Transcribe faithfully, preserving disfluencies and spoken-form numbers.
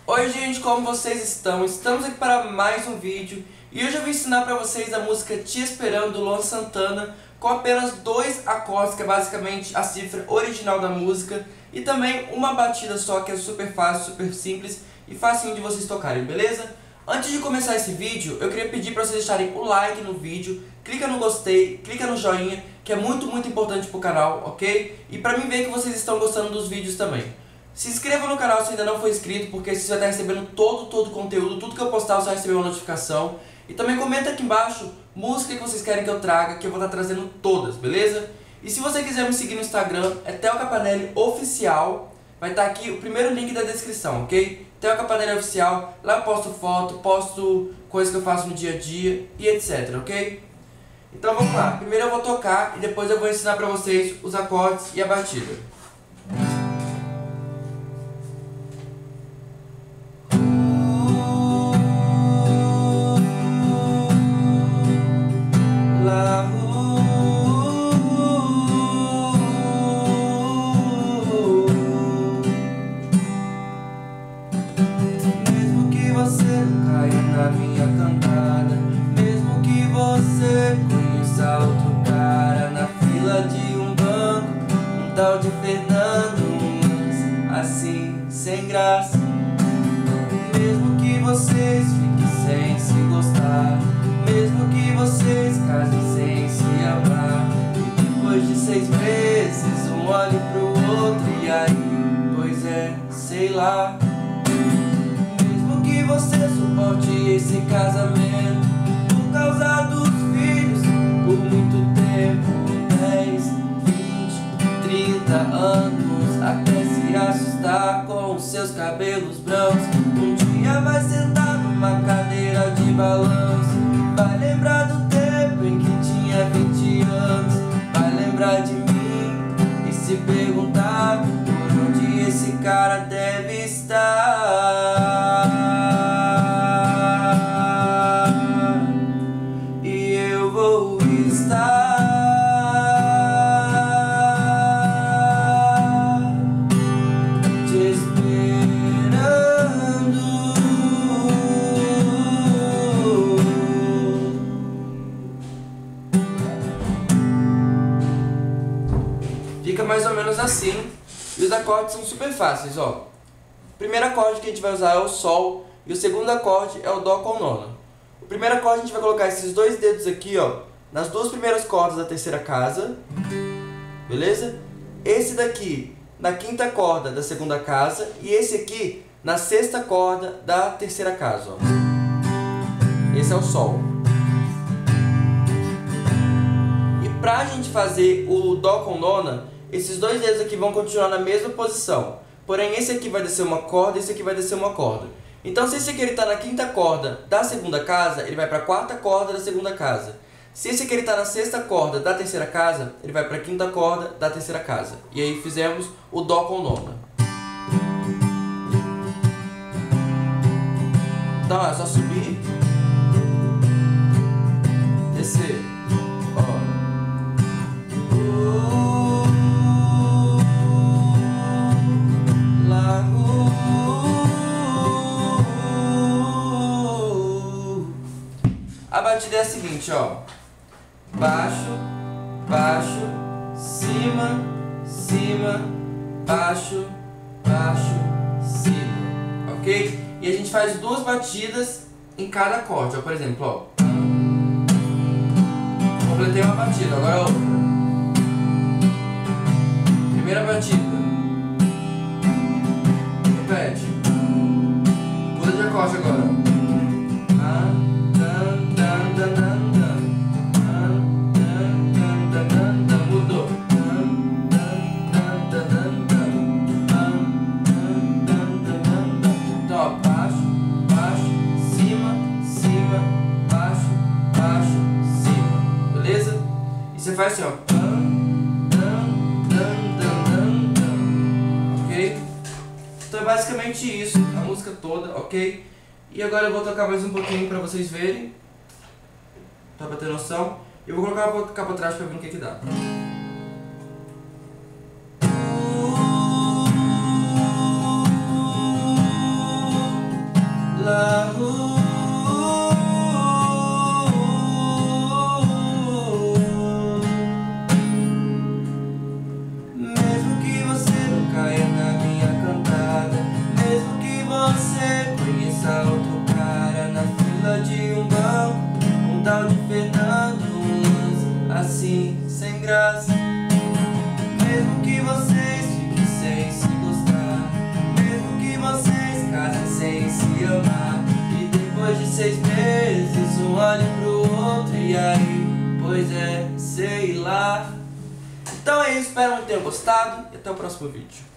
Oi gente, como vocês estão? Estamos aqui para mais um vídeo e hoje eu vou ensinar para vocês a música Te Esperando do Luan Santana com apenas dois acordes, que é basicamente a cifra original da música, e também uma batida só, que é super fácil, super simples e facinho de vocês tocarem, beleza? Antes de começar esse vídeo, eu queria pedir para vocês deixarem o like no vídeo, clica no gostei, clica no joinha, que é muito, muito importante pro canal, ok? E para mim ver que vocês estão gostando dos vídeos também. Se inscreva no canal se ainda não for inscrito, porque você vai estar recebendo todo, todo o conteúdo, tudo que eu postar você vai receber uma notificação. E também comenta aqui embaixo música que vocês querem que eu traga, que eu vou estar trazendo todas, beleza? E se você quiser me seguir no Instagram, é Theo Capanelli Oficial, vai estar aqui o primeiro link da descrição, ok? Theo Capanelli Oficial, lá eu posto foto, posto coisas que eu faço no dia a dia e etc, ok? Então vamos lá, primeiro eu vou tocar e depois eu vou ensinar pra vocês os acordes e a batida. Na minha cantada, mesmo que você conheça outro cara na fila de um banco, um tal de Fernando, mas assim, sem graça. Mesmo que vocês fiquem sem se gostar, mesmo que vocês casem sem se amar, e depois de seis meses um olhe pro outro e aí, pois é, sei lá. Que você suporte esse casamento por causa dos filhos por muito tempo, dez, vinte, trinta anos, até se assustar com seus cabelos brancos. Um dia vai sentar numa cadeira de balanço, vai lembrar do tempo em que tinha vinte anos, vai lembrar de mim e se perguntar por onde esse cara deve estar. Fica mais ou menos assim, e os acordes são super fáceis, ó. O primeiro acorde que a gente vai usar é o Sol, e o segundo acorde é o Dó com nona. O primeiro acorde a gente vai colocar esses dois dedos aqui, ó, nas duas primeiras cordas da terceira casa, beleza? Esse daqui na quinta corda da segunda casa, e esse aqui na sexta corda da terceira casa, ó. Esse é o Sol. E pra gente fazer o Dó com nona, esses dois dedos aqui vão continuar na mesma posição. Porém, esse aqui vai descer uma corda e esse aqui vai descer uma corda. Então, se esse aqui está na quinta corda da segunda casa, ele vai para a quarta corda da segunda casa. Se esse aqui está na sexta corda da terceira casa, ele vai para a quinta corda da terceira casa. E aí fizemos o Dó com nona. Então, é só subir, descer. Ó. A batida é a seguinte, ó. Baixo, baixo, cima, cima, baixo, baixo, cima, ok? E a gente faz duas batidas em cada acorde, ó. Por exemplo, ó. Completei uma batida, agora outra. Primeira batida. Repete. Muda de acorde agora. Mudou. Então, ó, baixo, baixo, cima, cima, baixo, baixo, cima. Beleza? E você faz assim, ó. Ok? Então é basicamente isso, a música toda, ok? E agora eu vou tocar mais um pouquinho pra vocês verem, tá, pra ter noção. Eu vou colocar a capa atrás pra ver o que que dá. assim, sem graça. Mesmo que vocês fiquem sem se gostar, mesmo que vocês casem sem se amar, e depois de seis meses um olhe pro outro e aí, pois é, sei lá. Então é isso, espero que tenham gostado e até o próximo vídeo.